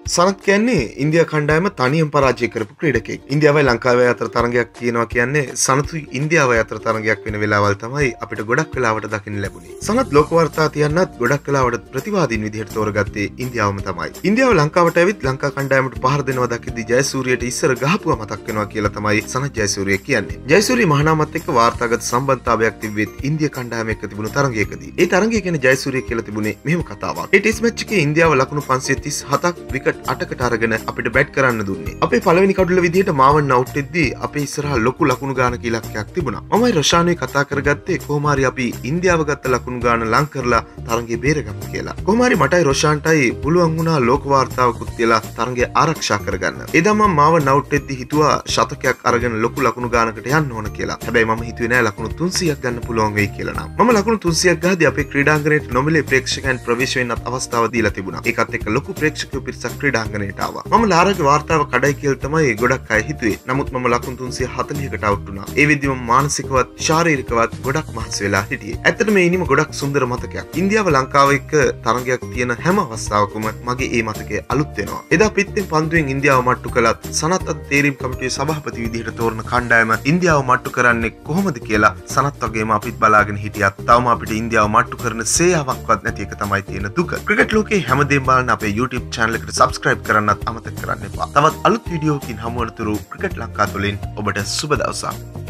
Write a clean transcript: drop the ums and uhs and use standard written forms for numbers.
සනත් කියන්නේ ඉන්දියා කණ්ඩායම තනියම පරාජය කරපු ක්‍රීඩකයෙක්. ඉන්දියාවයි ලංකාවයි අතර තරගයක් තියෙනවා කියන්නේ සනතුයි ඉන්දියාවයි අතර තරගයක් වෙන වෙලාවල් තමයි අපිට ගොඩක් වෙලාවට දකින්න ලැබුණේ. සනත් ලෝක වාර්තා තියන්නත් ගොඩක් වෙලාවට ප්‍රතිවාදීන් විදිහට තෝරගත්තේ ඉන්දියාවම තමයි. ඉන්දියාව ලංකාවට ඇවිත් ලංකා කණ්ඩායමට පහර දෙනවා දකිද්දී ජයසූරියට ඉස්සර ගහපුවා මතක් වෙනවා කියලා තමයි සනත් ජයසූරිය කියන්නේ. ජයසූරිය මහානාමත් එක්ක වාර්තාගත සම්බන්ධතාවයක් තිබෙත් ඉන්දියා කණ්ඩායම එක්ක තිබුණු තරගයකදී. ඒ තරගය කියන්නේ ජයසූරිය කියලා තිබුණේ මෙහෙම කතාවක්. ඒ ටෙස්ට් මැච් එකේ ඉන්දියාව ලකුණු 537ක් විකට් 8කට අරගෙන අපිට බැට් කරන්න දුන්නේ. අපේ පළවෙනි කඩුල විදිහට මාවන් අවුට් වෙද්දී අපේ ඉස්සරහා ලොකු ලකුණු ගානක ඉලක්කයක් තිබුණා. මමයි රොෂානුයි කතා කරගත්තේ කොහොම හරි අපි ඉන්දියාව ගත්ත ලකුණු ගාන ලං කරලා තරගය බේරගමු කියලා. කොහොම හරි මටයි රොෂාන්ටයි පුළුවන් වුණා ලෝක වාර්තාවකුත් තියලා තරගය ආරක්ෂා කරගන්න. එදා මම මාවන් අවුට් වෙද්දී හිතුවා ශතකයක් අරගෙන ලොකු ලකුණු ගානකට යන්න ඕන කියලා. හැබැයි මම හිතුවේ නෑ ලකුණු 300ක් ගන්න පුළුවන් වෙයි කියලා නම්. මම ලකුණු 300ක් ගහදී අපේ ක්‍රීඩාංගණයට නොමිලේ ප්‍රේක්ෂකයන් ප්‍රවේශ වෙන්නත් අවස්ථාව දීලා තිබුණා. ඒකත් එක්ක ලොකු ප්‍රේක්ෂකයෝ පිරිසක් ක්‍රීඩාංගණයට ආවා. මම ලාරාගේ වාර්තාව කඩයි කියලා තමයි ගොඩක් අය හිතුවේ. නමුත් මම ලකුණු 340කට අවුට් වුණා. ඒ වෙද්දි මම මානසිකවත් ශාරීරිකවත් ගොඩක් මහන්සි වෙලා හිටියේ. ඇත්තටම මේ ඉනිම ගොඩක් සුන්දර මතකයක්. ඉන්දියාව ලංකාව එක්ක තරගයක් තියෙන හැම අවස්ථාවකම මගේ ඒ මතකය අලුත් වෙනවා. එදා පිටින් පන්දුවෙන් ඉන්දියාව මට්ටු කළත් සනත් අද තේරීම් කමිටුවේ සභාපති විදිහට තෝරන කණ්ඩායම ඉන්දියාව මට්ටු කරන්නේ කොහොමද කියලා සනත් වගේම අපිත් බලාගෙන හිටියත් තවම අපිට ඉන්දියාව මට්ටු කරන සේයාවක්වත් නැති එක තමයි තියෙන දුක. ක්‍රිකට් ලෝකේ හැමදේම බලන්න අපේ YouTube channel එකට subscribe කරන්නත් අමතක කරන්න එපා. තවත් අලුත් වීඩියෝකින් හමු වනතුරු ක්‍රිකට් ලංකා තුලින් ඔබට සුබ දවසක්.